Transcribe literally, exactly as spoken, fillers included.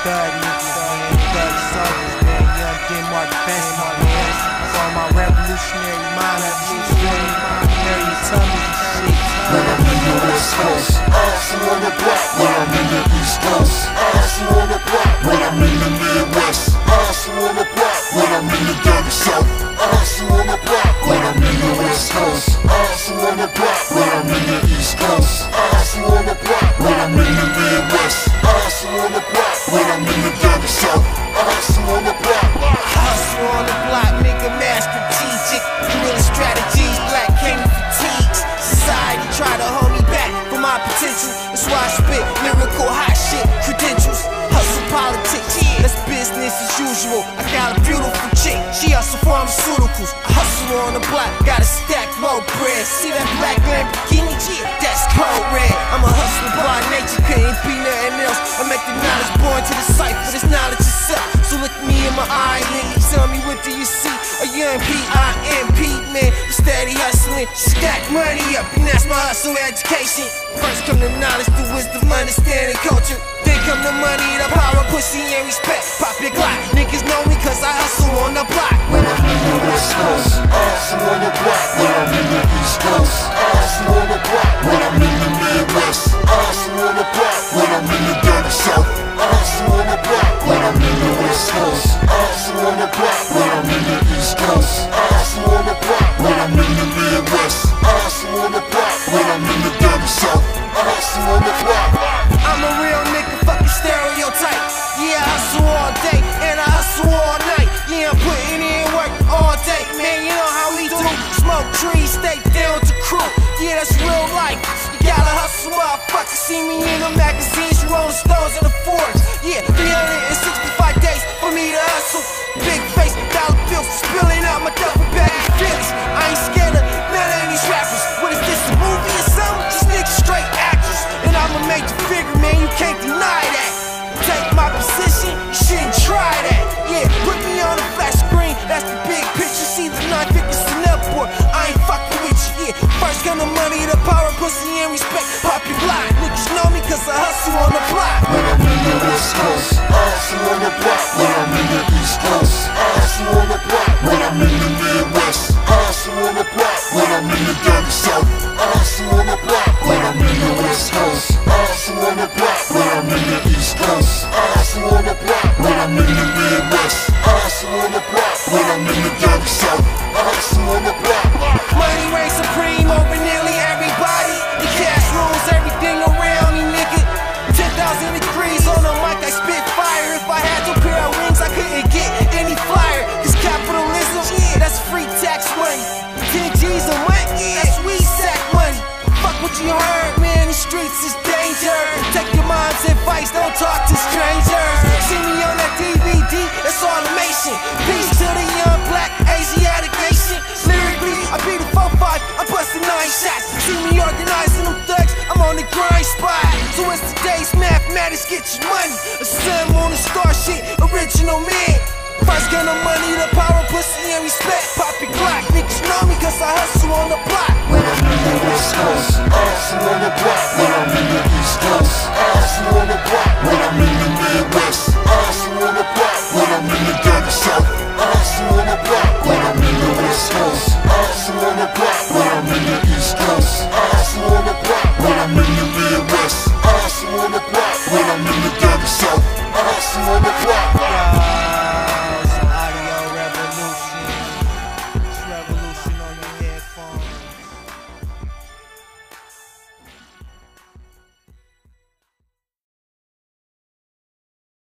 thug niggas, man. Thug soldiers, man. Young Denmark best, my man. For my revolutionary mind, I just feel Harry Tummy and shit. When I'm in the West Coast, I hustle on the block. When I'm in the East Coast, I hustle on the block. When I'm in the Midwest, I hustle on the block. When I'm in the dirty South, I hustle on the block. When I'm in the West Coast, I hustle on the block. When I'm in the East Coast, I hustle on the block. When I'm in the Midwest, I hustle on the block. When I'm in the dirty South, I hustle on the block. Hustle on the block, nigga, mad strategic. Guerrilla strategies, black king fatigues. Society try to hold me back from my potential. That's why I spit lyrical hot shit credentials. Hustle politics, that's business as usual. I got a beautiful chick, she hustle pharmaceuticals. I hustle on the block, gotta stack more bread. See that black Lamborghini? Yeah, that's cold red. I'm a hustler by nature, couldn't be nothing else. I make the knowledge born to the sight for this knowledge itself. So look me in my eye, nigga, tell me what do you see? A young P I M P man, steady hustling, stack money up, and that's my hustle education. First come the knowledge, the wisdom, understanding culture. Then come the money, the power, pussy, and respect. Pop your Glock, niggas know me cause I hustle on the block. When I'm in the West Coast, I hustle on the block. When I'm in the East Coast, I hustle on the block. When I'm in the Midwest, I hustle on the block. When I'm in the dirty South, I hustle on the block. When I'm in the West Coast, I hustle on the block. When I'm in the East Coast, I hustle on the block. When I'm in the Midwest, I hustle on the block. When I'm in the dirty South, I hustle on the block. I'm a real nigga, fucking stereotype. Yeah, I hustle all day and I hustle all night. Yeah, I'm putting in work all day, man. You know how we do. Smoke trees, stay down to crew. Yeah, that's real life. You gotta hustle, motherfucker. See me in the magazines, Rolling Stones, and the Forbes. Yeah, three hundred sixty-five days for me to hustle. Big face, dollar bills, spilling out my duffel bag of feelings. I ain't scared of none of these rappers. What is this, a movie or something? These niggas straight actors, and I'm a major figure, man. You can't deny that. Take my position, you shouldn't try that. Yeah, put me on the flat screen, that's the big picture. See the nine fifties and upward, I ain't fucking with you. Yeah, first come the money, the power, pussy, and respect. Pop your block, niggas know me cause I hustle on the block. When I'm in the West Coast, I hustle on the block. When I'm in the East Coast, I hustle on the block. When I'm in the Midwest, I hustle on the block. When I'm in the dirty South, I hustle on the block. When I'm in the West Coast, I hustle on the block. When I'm in the East Coast, I hustle on the block. When I'm in the Midwest, I hustle on the block. When I'm in the dirty South, I hustle on the block. Money reigns supreme over nearly everybody. The cash rules everything around me, nigga. ten thousand degrees on the mic, I spit fire. If I had to pair of wings, I couldn't get any flyer. Cause capitalism, yeah, that's free tax money. ten G's a month, yeah, that's weed sack money. Fuck what you heard, man, the streets is danger. Take your mom's advice, don't talk to strangers. See me on that D V D, that's automation. Peace to the young black Asiatic nation. Lyrically, I beat a four five, I'm busting nine shots. See me organizing them thugs, I'm on the grind spot. So it's today's mathematics, get your money. A sun, moon, and star shit, original man. First gun of money, the power, pussy, and respect. Pop your Glock, niggas know me cause I hustle on the block. When I'm in the West Coast, I hustle on the block. When I'm in the East Coast, I hustle on the block.